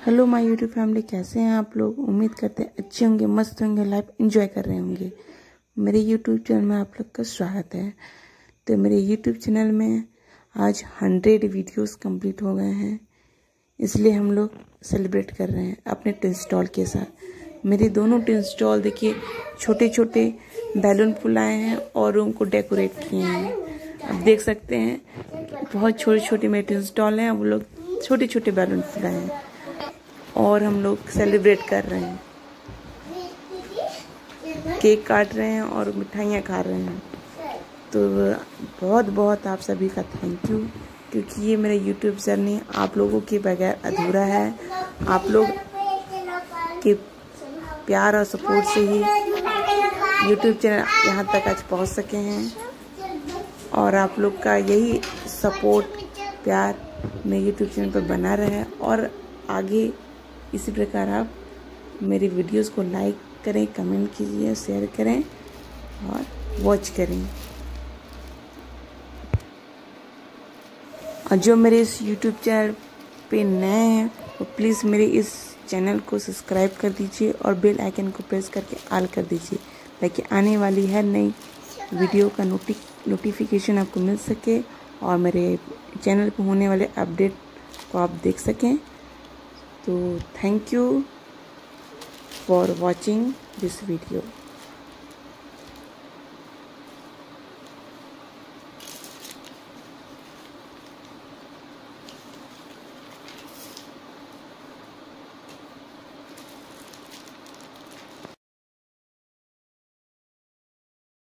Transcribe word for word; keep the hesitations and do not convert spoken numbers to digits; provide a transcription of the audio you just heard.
Hello my YouTube family, कैसे हैं आप लोग। उम्मीद करते हैं अच्छे होंगे, मस्त होंगे, लाइफ एंजॉय कर रहे होंगे। मेरे यूट्यूब चैनल में आप लोग का स्वागत है। तो मेरे यूट्यूब चैनल में आज हंड्रेड वीडियोस कंप्लीट हो गए हैं, इसलिए हम लोग सेलिब्रेट कर रहे हैं अपने टिन स्टॉल के साथ। मेरे दोनों टिन स्टॉल देखिए, छोटे छोटे बैलून फुलाए हैं और रूम को डेकोरेट किए हैं। आप देख सकते हैं बहुत छोटे छोटे मेरे टिन स्टॉल हैं, वो लोग छोटे छोटे बैलून फुलाए हैं और हम लोग सेलिब्रेट कर रहे हैं, केक काट रहे हैं और मिठाइयाँ खा रहे हैं। तो बहुत बहुत आप सभी का थैंक यू, क्योंकि ये मेरा यूट्यूब जर्नी आप लोगों के बगैर अधूरा है। आप लोग के प्यार और सपोर्ट से ही यूट्यूब चैनल यहाँ तक आज पहुँच सके हैं, और आप लोग का यही सपोर्ट प्यार मेरे यूट्यूब चैनल पर बना रहे और आगे इसी प्रकार आप मेरी वीडियोस को लाइक करें, कमेंट कीजिए, शेयर करें और वॉच करें। और जो मेरे इस यूट्यूब चैनल पे नए हैं वो प्लीज़ मेरे इस चैनल को सब्सक्राइब कर दीजिए और बेल आइकन को प्रेस करके ऑल कर दीजिए, ताकि आने वाली हर नई वीडियो का नोटि नोटिफिकेशन आपको मिल सके और मेरे चैनल पर होने वाले अपडेट को आप देख सकें। तो thank you for watching this video.